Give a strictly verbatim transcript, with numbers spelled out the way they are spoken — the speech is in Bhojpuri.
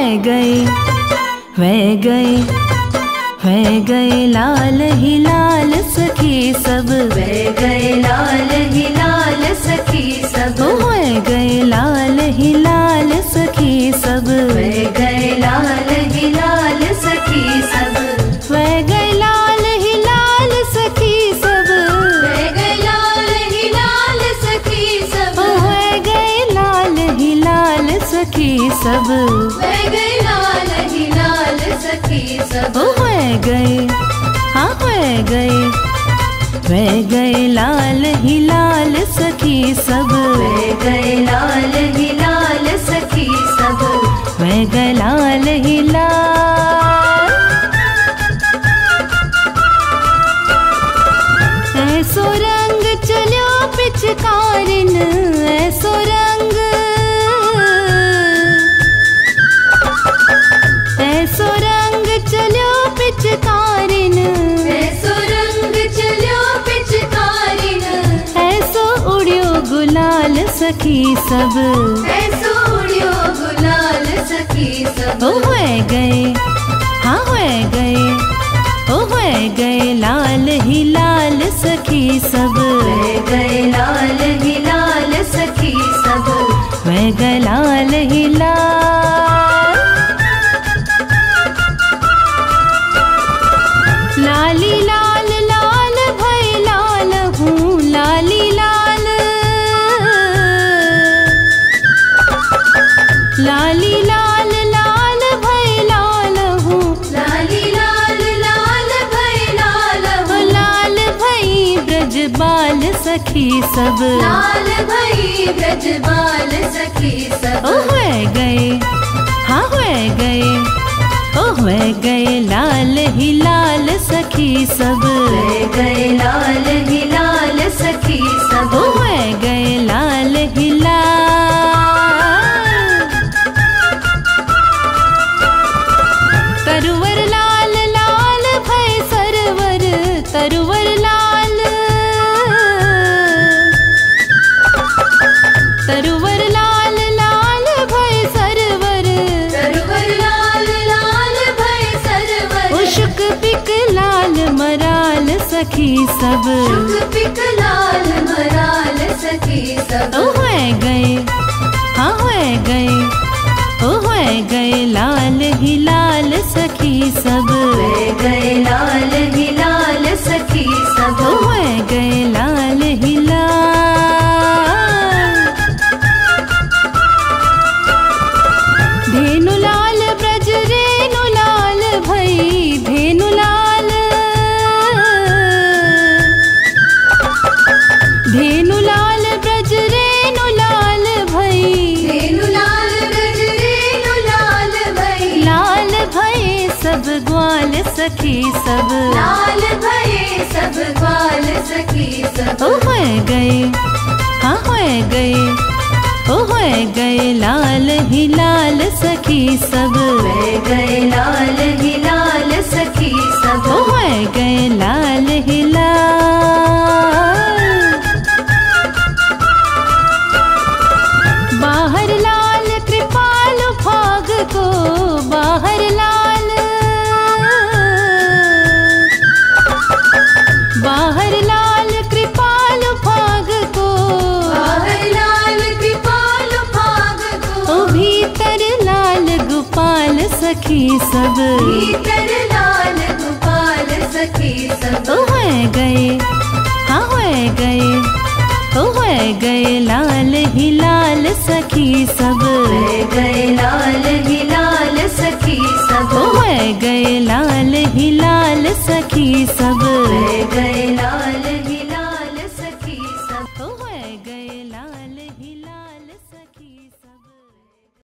गए वह गए वह गए लाल ही लाल सखी सब, वह गए लाल ही लाल सखी सब, वह गए लाल ही लाल सखी सब, वह गए लाल ही लाल सखी सब, वह गए लाल ही लाल सखी सब, वह गए लाल ही लाल सखी सब, वह गए लाल ही लाल सखी सब, वह गए लाल ही लाल सखी सब, वह गए हाँ वह गए वह गए लाल ही लाल सखी सब, वह गए लाल ही लाल सखी सब, वह गए लाल ही लाल। ऐसो रंग चलो पिचकारिन, ऐसो रंग ऐसो रंग चलो पिचकारिन, ऐसो रंग चलो पिचकारिन, ऐसो उड़ियो गुलाल सखी सब, ऐसो उड़ियो गुलाल सखी सब, ओ वह गए हाँ वह गए ओ वह गए लाल ही लाल सखी सब, वह गए लाल ही लाल सखी सब, वह गए लाल ही लाल। लाली लाल लाल भई लाल हूँ, लाली लाल लाली लाल लाल भई लाल हूँ, लाली लाल लाल भई लाल हूँ, लाल भई ब्रजबाल सखी सब, लाल भई ब्रजबाल सखी सब, ओ वह गए हाँ वह गए ओ वह गए लाल ही लाल सखी सब, वह गए लाल ही लाल सखी सब, ओ वह गए लाल ही लाल। तरुवर लाल लाल भय सरवर, तरुवर लाल तरुवर लाल लाल भय सरवर, तरुवर लाल लाल भय सरवर, उशक पिक लाल मराल सखी सब, शुक पिक लाल मराल सखी सब, ओ वह गए हाँ वह गए ओ वह गए लाल ही लाल सखी सब, वह गए लाल ही लाल सखी सब, ओ वह गए लाल ही लाल। धेनु लाल ब्रज रेनु लाल भई, धेनु लाल धेनु लाल ब्रज रेनु लाल भई, धेनु लाल ब्रज रेनु लाल भई, लाल भये सब ग्वाल सखी सब, लाल भये सब ग्वाल सखी सब, ओ वह गए हाँ वह गए ओ वह गए लाल ही लाल सखी सब, वह गए लाल ही लाल सखी सब, ओ वह गए लाल ही लाल। बाहर लाल कृपालु भाग को, बाहर लाल बाहर लाल कृपालु भाग को, बाहर लाल कृपालु भाग को, ओ भीतर लाल गोपाल सखी सब, भीतर लाल गोपाल सखी सब, ओ वह गए हाँ वह गए ओ वह गए लाल ही लाल सखी सब, वह गए लाल ही लाल सखी सब, ओ वह गए लाल ही लाल सखी सब, वह